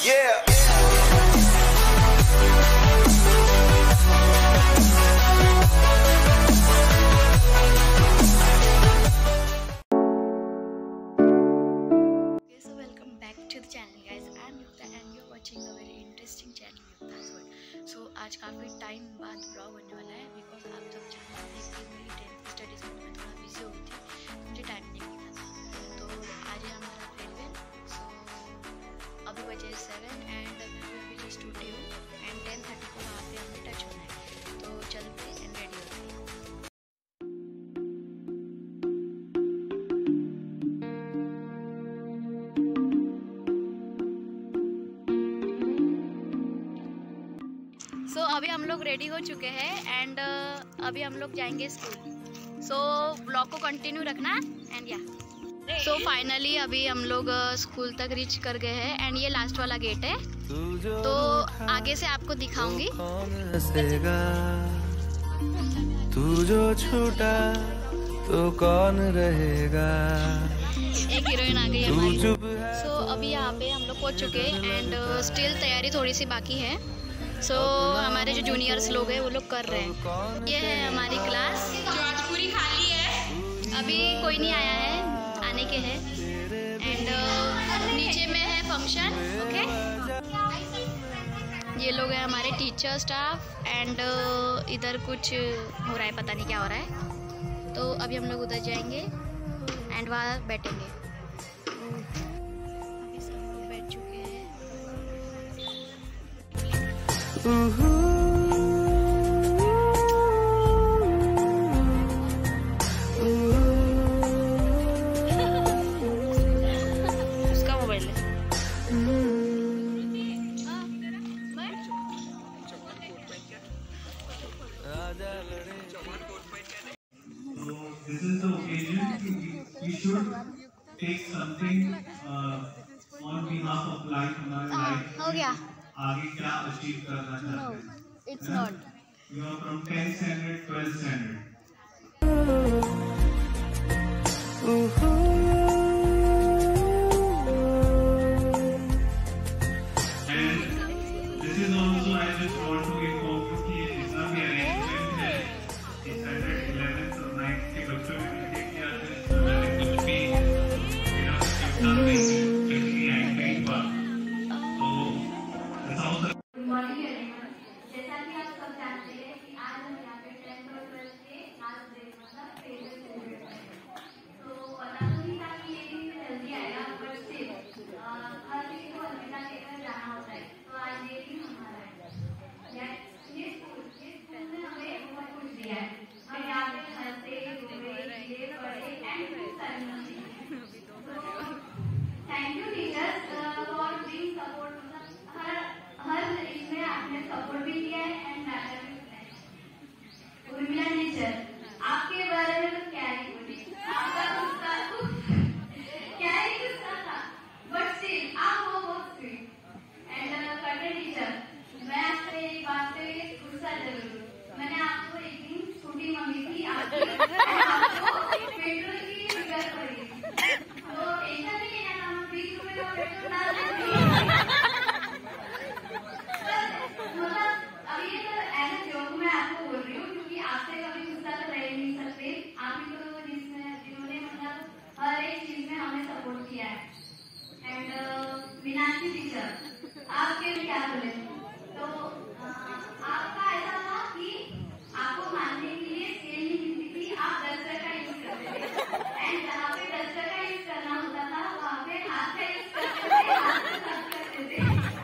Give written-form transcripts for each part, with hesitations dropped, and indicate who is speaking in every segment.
Speaker 1: Yeah.
Speaker 2: So welcome back to the channel guys. I am Yukta and you are watching a very interesting channel Yukta's World. So आज काफ़ी time बाद blog होने वाला है because आप सब जानते हैं कि मेरी 10th स्टडीज़ में मैं थोड़ा बिजी हो गई थी, मुझे टाइम नहीं मिला था। तो आज है हमारा फेयरवेल। सो अभी बजे 7 एंड अभी जस्ट उठी हूँ एंड 10:30 को वहाँ पे हमें टच होना है। तो चलते एंड रेडी होते हैं। अभी हम लोग रेडी हो चुके हैं एंड अभी हम लोग जाएंगे स्कूल। सो ब्लॉग को कंटिन्यू रखना एंड या सो फाइनली अभी हम लोग स्कूल तक रीच कर गए हैं एंड ये लास्ट वाला गेट है, तो आगे से आपको दिखाऊंगी।
Speaker 1: तू जो छूटा तो कौन रहेगा।
Speaker 2: एक हीरोइन आ गई हमारी। सो अभी यहाँ पे हम लोग पहुँच चुके हैं एंड स्टिल तैयारी थोड़ी सी बाकी है। सो हमारे जो जूनियर्स लोग हैं वो लोग कर रहे हैं। ये है हमारी क्लास जो आज पूरी खाली है, अभी कोई नहीं आया है, आने के हैं। एंड नीचे में है फंक्शन। ओके, ये लोग हैं हमारे टीचर स्टाफ एंड इधर कुछ हो रहा है, पता नहीं क्या हो रहा है। तो अभी हम लोग उधर जाएंगे एंड वहाँ बैठेंगे। अभी सब लोग बैठ चुके हैं। उसका मोबाइल है।
Speaker 3: This is the occasion we should take something on behalf of life, हमारे life
Speaker 2: हो गया।
Speaker 3: आगे क्या अचीव करना चाहते हैं।
Speaker 2: It's not.
Speaker 3: You are from 10th standard, 12th standard. And this is also I just want to inform you कि जितना भी arrangement है standard 11th और 9th के बच्चों ने मिलकर किया है, इसमें कुछ भी especially angry हुआ तो
Speaker 4: गुड मॉर्निंग एवरीवन। जैसा कि आप सब जानते हैं कि आज हम यहाँ पे 10th और 12th के लास्ट डे मतलब फेयरवेल सेलिब्रेट करेंगे। तो पता तो नहीं था कि ये दिन जल्दी आएगा, बट स्टिल हर किसी को अलविदा कहकर जाना होता है। तो आज ये दिन हमारा है। ये स्कूल ने हमें बहुत कुछ दिया है। हम यहाँ पे हंसते घूमे ये पढ़े एंड खूब सारी मस्ती। Thank you teachers for being support. हर इसमें आपने सपोर्ट भी किया है एंड डाटा भी सुनाया। उर्मिला टीचर, आपके बारे में तो क्या ही बोली, आपका गुस्सा क्या ही गुस्सा था, बट स्टिल आप वो बहुत स्वीट। एंड कटे टीचर, मैं आपसे एक बात पे गुस्सा जरूर, मैंने आपको एक दिन स्कूटी मांगी थी आपको पेट्रोल की जरूरत पड़ी, तो ऐसा नहीं है ना, 20 रुपए का पेट्रोल डाल देंगे। मतलब अभी ये तो ऐसा जोक मैं आपको बोल रही हूँ क्योंकि आपसे कभी गुस्सा तो रह नहीं सकते। आप ही तो जिन्होंने मतलब हर एक चीज में हमें सपोर्ट किया है। एंड मीनाक्षी टीचर, आपके लिए क्या बोले, तो आपका ऐसा था कि आपको मानने के लिए स्केल नहीं मिलती थी, आप डस्टर का यूज करते थे एंड जहाँ पे डस्टर का यूज करना होता था वहाँ पे हाथ का यूज करते थे, हाथ से सर्च करते थे।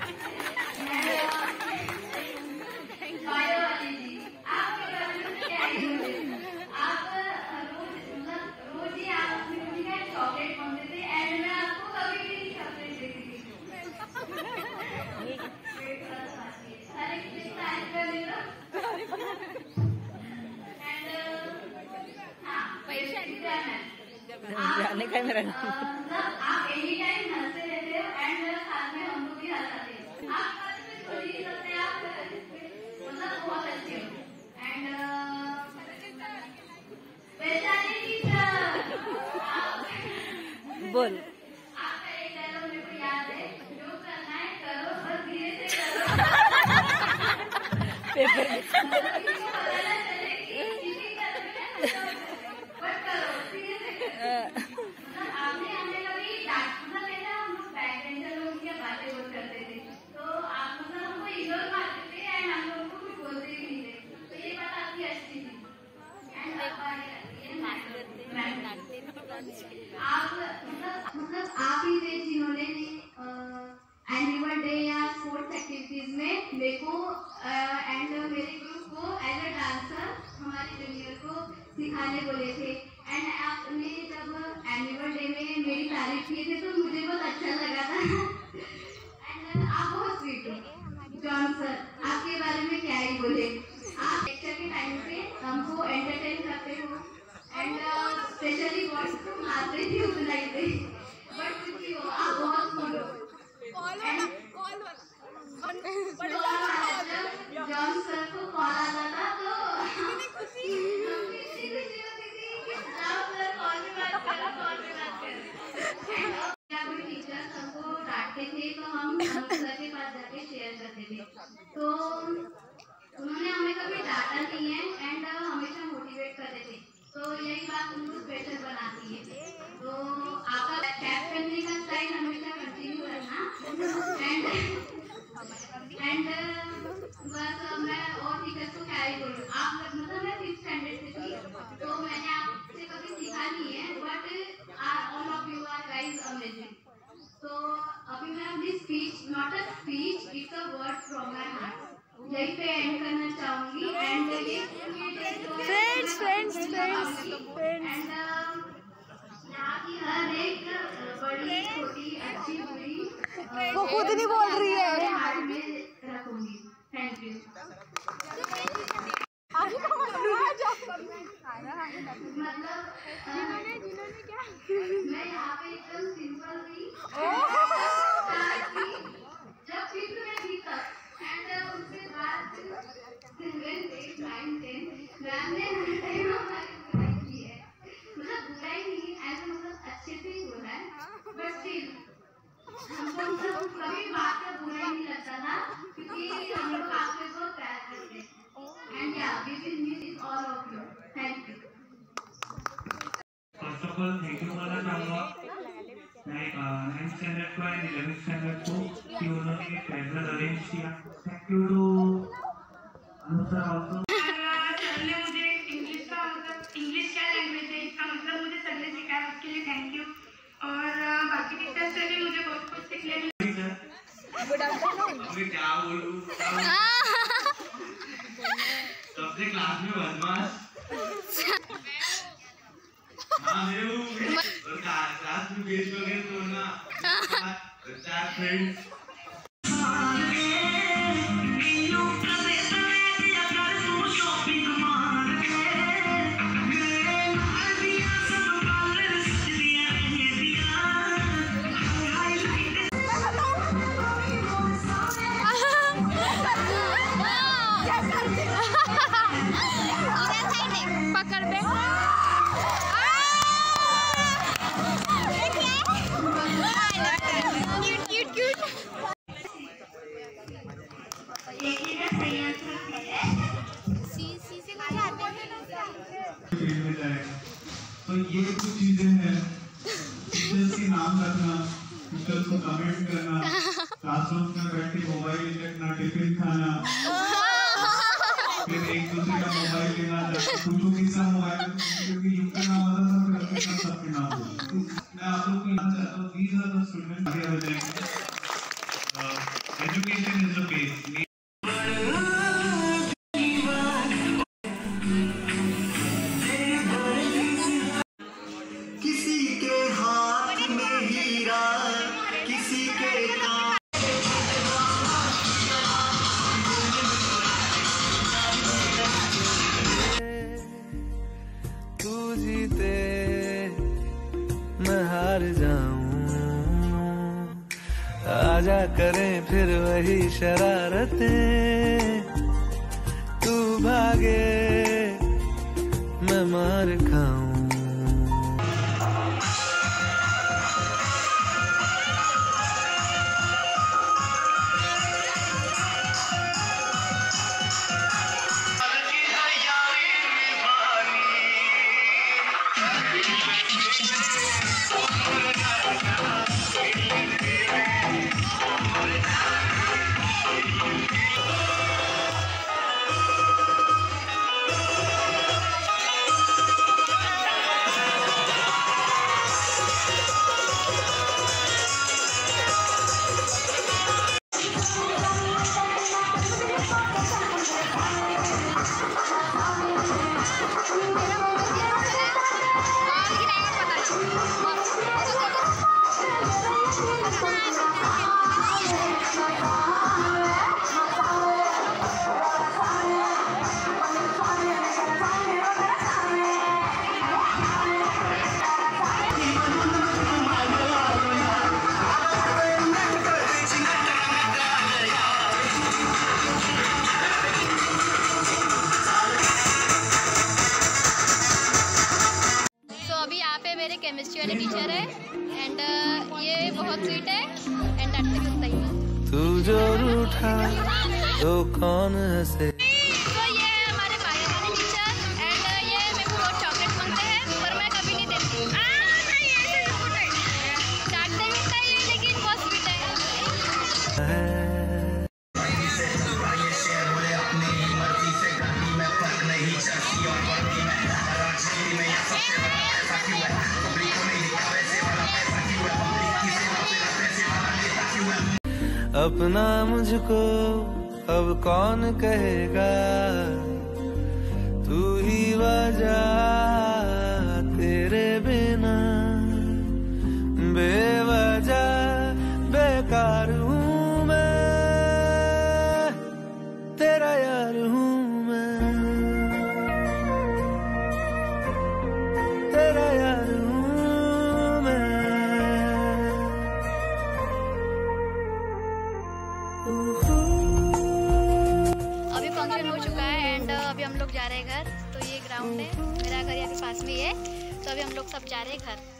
Speaker 4: वाली जी, आपके बारे में क्या ही बोले, आप रोज ही आप अपनी मम्मी का चॉकलेट मांगते थे एंड मैं आपको कभी भी नहीं चॉकलेट देती थी। हर एक चीज टाइम पे ले लो एंड हाँ
Speaker 5: जाने का मेरा
Speaker 4: आप एनी टाइम हंसते रहते हो एंड साथ में हमको भी हंसाते हो। आप छोड़ ही सकते हैं, आप मतलब बहुत अच्छे हो। एंड वैशाली टीचर,
Speaker 5: बोल।
Speaker 4: आपका एक डायलॉग मेरे को याद है, जो करना है करो, आपने हमें कभी मतलब पहले हम लोग बैक बेंचर लोग की बातें बहुत करते थे, तो आप मतलब हमको इग्नोर मारते थे एंड हम लोग को कुछ बोलते भी नहीं थे, तो ये बात आपकी अच्छी थी। एंड आप मतलब आप ही थे जिन्होंने एनुअल डे या स्पोर्ट्स एक्टिविटीज में मेरे को एंड मेरे ग्रुप को एज अ डांसर हमारे जूनियर को सिखाने बोले थे। एंड आपने जब एनुअल डे में मेरी तारीफ किए थे तो मुझे बहुत अच्छा लगा था। एंड आप बहुत स्वीट हो जॉन सर, आपके बारे में क्या ही बोले। आप लेक्चर के टाइम पे हमको एंटरटेन करते हो एंड स्पेशली बॉयज को मारते ही उतना ही थे, बट कुछ हो आप बहुत कूल हो। जॉन सर को कॉल आता था तो कितनी खुशी होती थी कि आप सर कॉल पे बात कर कोई टीचर सबको डांटते थे तो हम सर के पास जाके शेयर करते थे, तो उन्होंने हमें कभी डांटा नहीं है एंड हमेशा मोटिवेट करते थे, तो यही बात उनको स्पेशल बनाती है। तो आपका कैप पहनने का स्टाइल हमेशा कंटिन्यू रखना एंड बस मैं और टीचर्स को क्या ही बोलूँ। आप मतलब मैं 5th स्टैंडर्ड से थी तो मैंने आपसे कभी सीखा नहीं है, but all of you are guys amazing. तो अभी मैं अपनी speech not a speech it's a word from my heart यहीं पे एंड करना चाहूंगी एंड ये फ्रेंड्स एंड यहाँ की हर एक बड़ी छोटी अच्छी बुरी
Speaker 5: वो खुद नहीं बोल रही है।
Speaker 4: हाथ में रखूंगी। Thank you. मतलब मैं यहाँ पे एकदम सिंपल थी जब 5th में थी तब, एंड उसके बाद 7, 8, 9, 10 मैम ने हमारी बुराई की है, मतलब बुराई नहीं ऐसा मतलब अच्छे से ही बोला है, बट स्टिल हमको कभी बात का बुरा नहीं लगता था क्योंकि हम लोग आपसे बहुत प्यार करते हैं and yeah we will miss all of you. Thank you.
Speaker 3: First of all thank you बोलना चाहूँगा मैं 9th स्टैंडर्ड को एंड 11th स्टैंडर्ड को कि उन्होंने ये फेयरवेल अरेंज किया। थैंक यू टू अनुसर ऑल्सो।
Speaker 4: सर ने मुझे इंग्लिश का मतलब इंग्लिश क्या लैंग्वेज है इसका मतलब मुझे सर ने सिखाया, उसके लिए थैंक यू। और बाकी टीचर्स से भी मुझे बहुत कुछ सीखने मिला।
Speaker 1: मैं क्या बोलूं सबसे क्लास में बदमाश। हाँ मेरे वो और क्लास में बेच लोगे तो ना 4 फ्रेंड्स
Speaker 5: पकड़ बे क्यूट
Speaker 3: तो ये कुछ चीजें हैं, टीचर्स के नाम रखना, टीचर्स को कमेंट करना, क्लासरूम में बैठ के मोबाइल देखना, टिफिन खाना, फिर एक दूसरे का मोबाइल लेना, पूछो किसका मोबाइल, क्योंकि यूं का नाम आता था फिर अपने नाम सबके नाम बोलते। मैं आप लोग को कहना चाहता हूँ these are the students आगे हो जाएंगे। Education is the base।
Speaker 6: किसी के हाथ में हीरा किसी के काम
Speaker 1: तू जीते मैं हार जाऊं, आजा करें फिर वही शरारतें, तू भागे मैं मार खाऊं।
Speaker 7: तू जो रूठा तो कौन हंसे।
Speaker 2: तो ये है हमारे भाई वाले टीचर एंड ये मेरे को रोज चॉकलेट मांगते हैं पर मैं कभी नहीं देती। चाटते मिलता है लेकिन बहुत स्वीट है।
Speaker 7: अपना मुझको अब कौन कहेगा, तू ही वजह तेरे बिना बेवजह बेकार हूँ मैं, तेरा यार हूँ मैं, तेरा यार हूँ मैं।
Speaker 2: अभी फंक्शन हो चुका है एंड अभी हम लोग जा रहे हैं घर। तो ये ग्राउंड है, मेरा घर यहाँ पे पास में ही है। तो अभी हम लोग सब जा रहे हैं घर।